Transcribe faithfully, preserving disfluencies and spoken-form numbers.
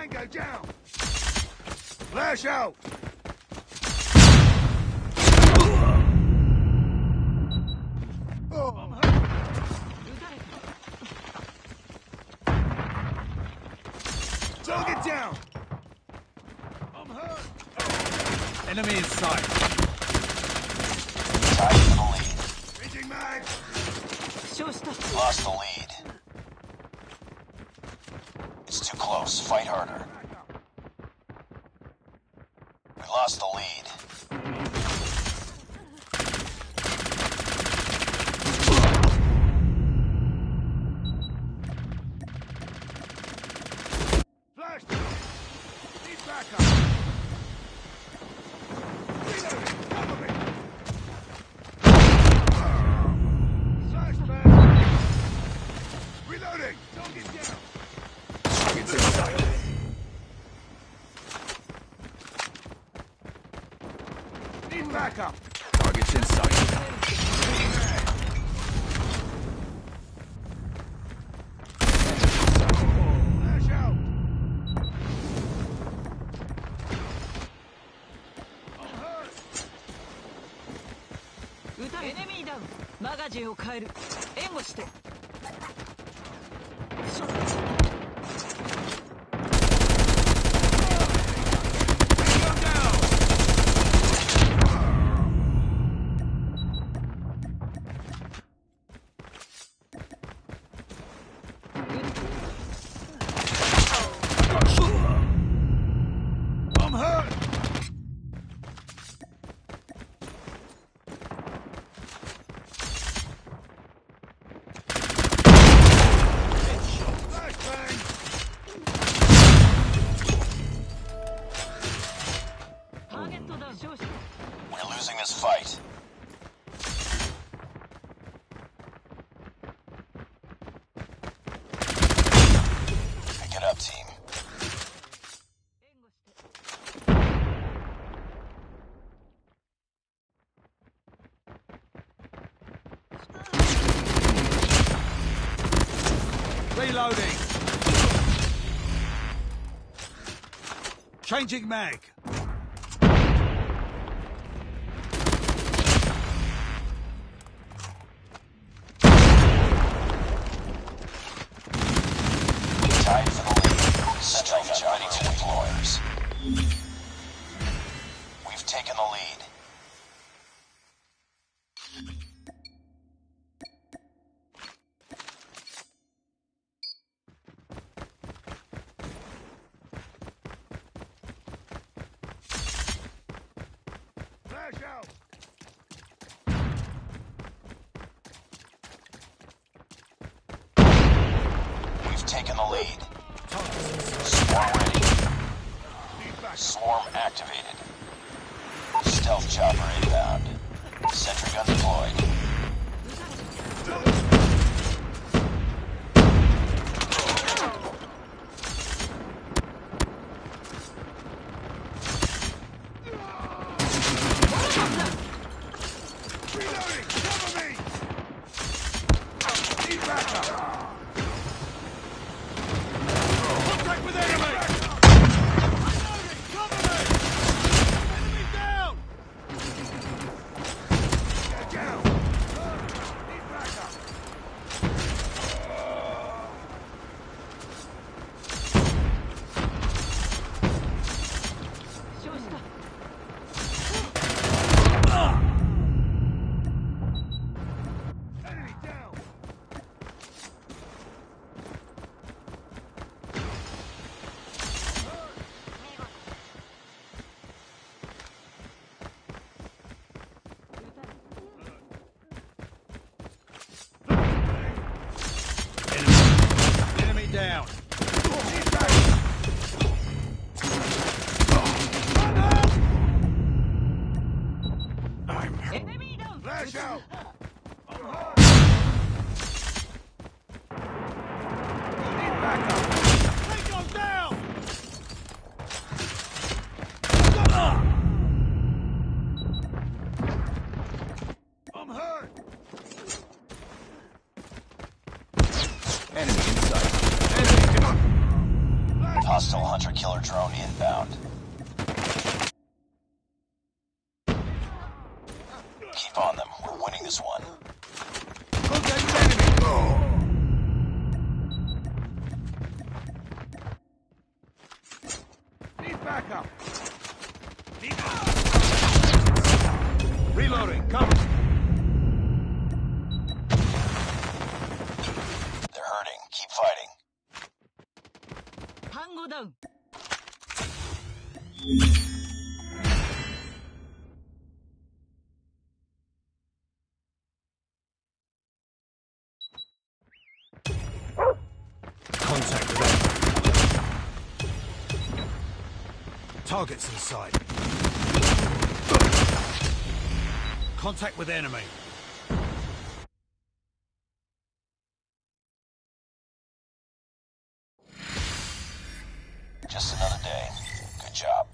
Tango down! Flash out! Oh. Target down! I'm hurt! Enemy in sight. Tied for the lead. Changing mag! Lost the lead. It's too close. Fight harder. We lost the lead. Flash! Need backup! Reloading! Cover me! Flashbang! Reloading! Target down! Target's in sight. Need backup! Target's in sight. Flash out! I'm hurt! エネミーダウン。マガジンを変える。援護して。ショット。 I'm hurt! Flashbang! Target down. 勝者。 We're losing this fight. Pick it up, team. 援護して。 Reloading. Changing mag. Tied for the lead. Stealth chopper to deployers. We've taken the lead. Flash out! We've taken the lead. Swarm ready. Need backup! Swarm activated. Stealth chopper inbound. Sentry gun deployed. Reloading! Cover me! Need backup! Contact with enemy! Reloading! Cover me! Enemy down! Get down! Need backup! Hostile hunter-killer drone inbound. Keep on them. We're winning this one. Contact with enemy. Need backup. Need Reloading. Cover. They're hurting. Keep fighting. タンゴダウン Contact with enemy. Targets in sight. Contact with enemy. Just another day. Good job.